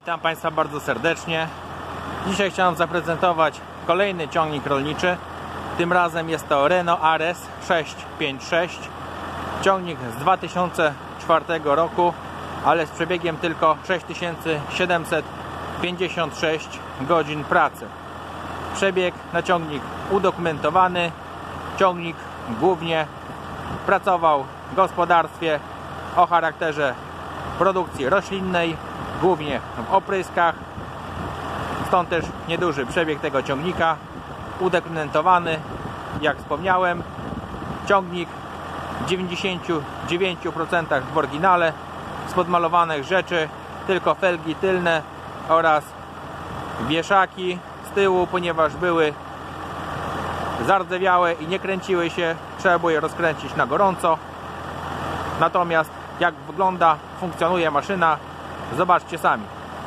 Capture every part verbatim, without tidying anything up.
Witam Państwa bardzo serdecznie. Dzisiaj chciałem zaprezentować kolejny ciągnik rolniczy. Tym razem jest to Renault Ares sześć pięć sześć. Ciągnik z dwa tysiące czwartego roku, ale z przebiegiem tylko sześć tysięcy siedemset pięćdziesiąt sześć godzin pracy. Przebieg na ciągnik udokumentowany. Ciągnik głównie pracował w gospodarstwie o charakterze produkcji roślinnej, głównie w opryskach. Stąd też nieduży przebieg tego ciągnika. Udokumentowany, jak wspomniałem. Ciągnik w dziewięćdziesięciu dziewięciu procentach w oryginale. Z podmalowanych rzeczy tylko felgi tylne oraz wieszaki z tyłu, ponieważ były zardzewiałe i nie kręciły się. Trzeba było je rozkręcić na gorąco. Natomiast jak wygląda, funkcjonuje maszyna, zobaczcie sami.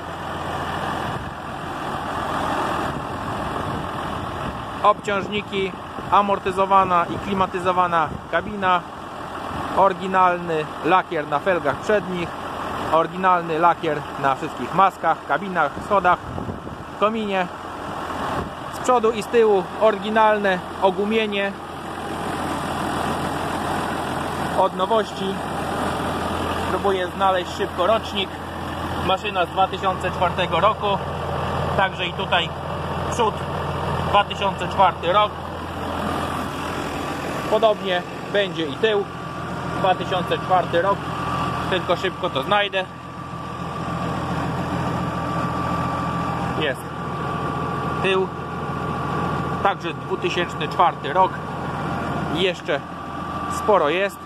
Obciążniki, amortyzowana i klimatyzowana kabina, oryginalny lakier na felgach przednich, oryginalny lakier na wszystkich maskach, kabinach, schodach, kominie. Z przodu i z tyłu oryginalne ogumienie od nowości. Próbuję znaleźć szybko rocznik. Maszyna z dwa tysiące czwartego roku. Także i tutaj przód dwa tysiące czwarty rok. Podobnie będzie i tył dwa tysiące czwarty rok. Tylko szybko to znajdę. Jest tył. Także dwa tysiące czwarty rok. I jeszcze sporo jest.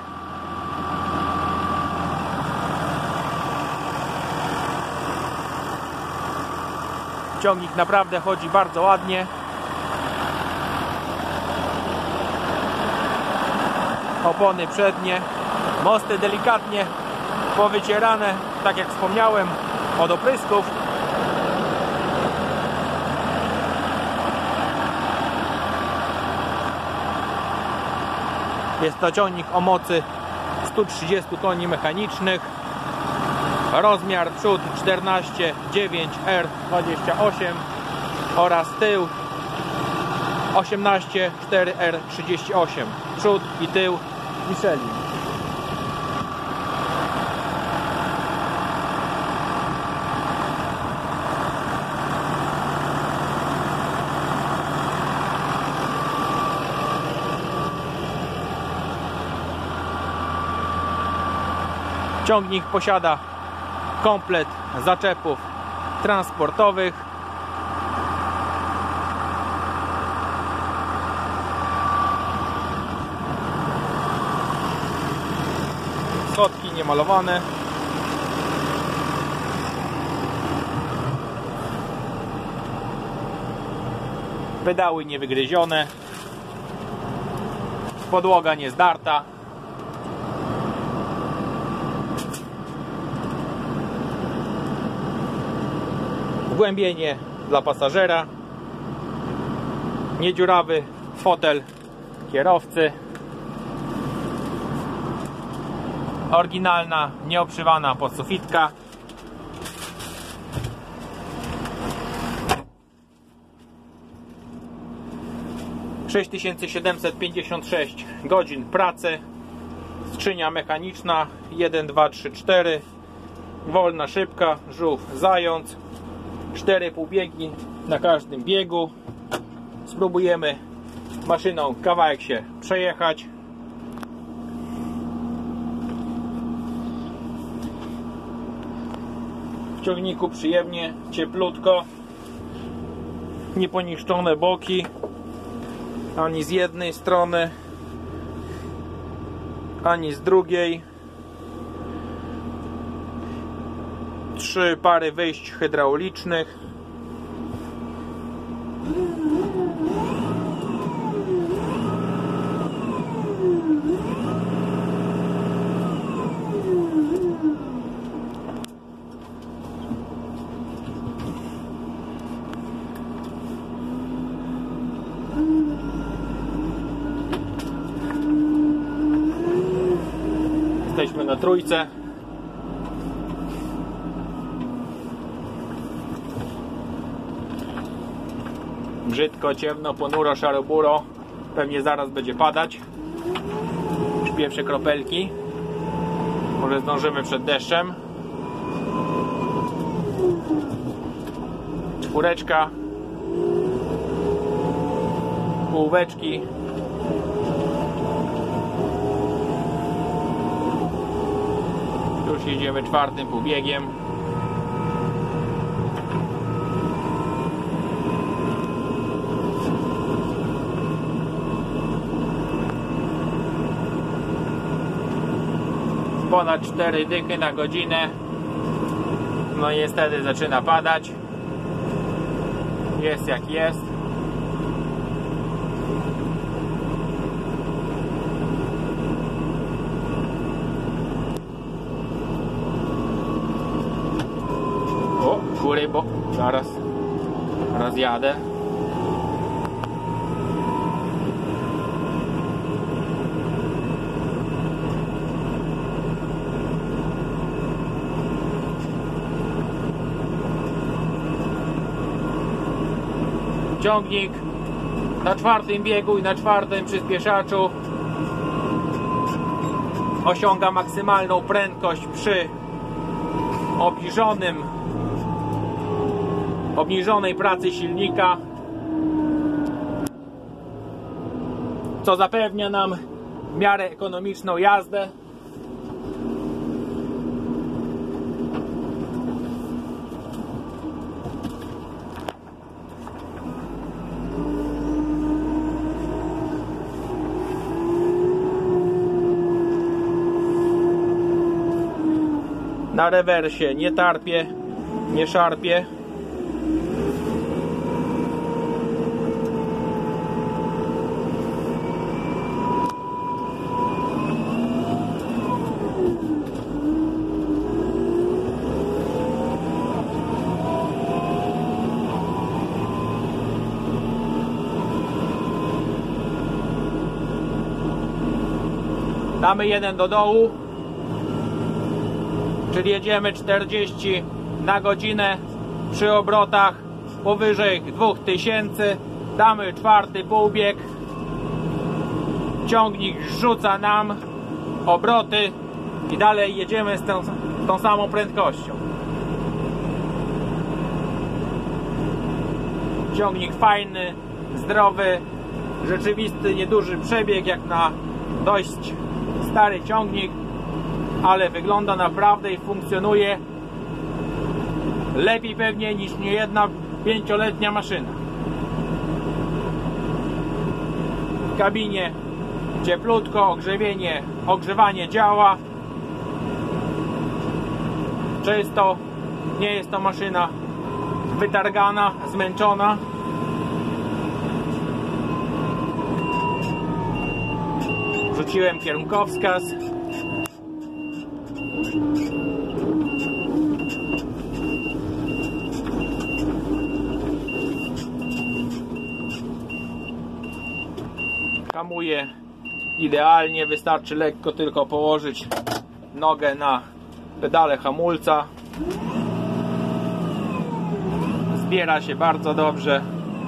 Ciągnik naprawdę chodzi bardzo ładnie. Opony przednie, mosty delikatnie powycierane, tak jak wspomniałem, od oprysków. Jest to ciągnik o mocy stu trzydziestu koni mechanicznych. Rozmiar przód czternaście dziewięć R dwadzieścia osiem oraz tył osiemnaście cztery R trzydzieści osiem. Przód i tył Michelin. Ciągnik posiada komplet zaczepów transportowych. Schodki niemalowane. Pedały niewygryzione. Podłoga niezdarta. Wgłębienie dla pasażera. Niedziurawy fotel kierowcy. Oryginalna, nieobszywana podsufitka. sześć tysięcy siedemset pięćdziesiąt sześć godzin pracy. Skrzynia mechaniczna jeden, dwa, trzy, cztery. Wolna szybka, żółw, zając. cztery półbiegi na każdym biegu. Spróbujemy maszyną kawałek się przejechać. W ciągniku przyjemnie, cieplutko. Nieponiszczone boki ani z jednej strony, ani z drugiej. Trzy pary wyjść hydraulicznych. Jesteśmy na trójce. Brzydko, ciemno, ponuro, szaro-buro. Pewnie zaraz będzie padać. Już pierwsze kropelki. Może zdążymy przed deszczem. Czwóreczka. Półeczki. Już jedziemy czwartym półbiegiem. Ponad cztery dychy na godzinę. No niestety zaczyna padać. Jest jak jest. O, góry, bo zaraz rozjadę. Ciągnik na czwartym biegu i na czwartym przyspieszaczu osiąga maksymalną prędkość przy obniżonym obniżonej pracy silnika, co zapewnia nam w miarę ekonomiczną jazdę. Na rewersie nie tarpie, nie szarpie. Damy jeden do dołu. Czyli jedziemy czterdzieści na godzinę przy obrotach powyżej dwóch tysięcy. Damy czwarty półbieg. Ciągnik rzuca nam obroty i dalej jedziemy z tą, tą samą prędkością. Ciągnik fajny, zdrowy, rzeczywisty, nieduży przebieg jak na dość stary ciągnik, ale wygląda naprawdę i funkcjonuje lepiej pewnie niż niejedna pięcioletnia maszyna. W kabinie cieplutko, ogrzewienie, ogrzewanie działa czysto, nie jest to maszyna wytargana, zmęczona. Rzuciłem kierunkowskaz. Hamuje idealnie, wystarczy lekko tylko położyć nogę na pedale hamulca. Zbiera się bardzo dobrze.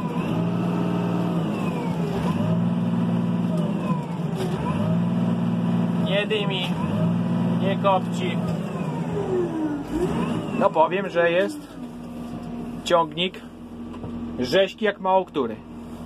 Nie dymi, nie kopci. No powiem, że jest ciągnik rzeźki jak mało który.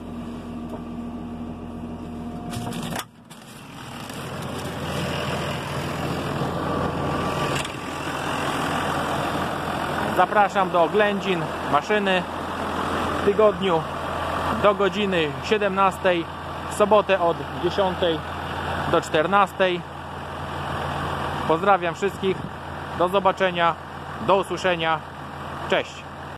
Zapraszam do oględzin maszyny w tygodniu do godziny siedemnastej, w sobotę od dziesiątej do czternastej. Pozdrawiam wszystkich, do zobaczenia, do usłyszenia, cześć!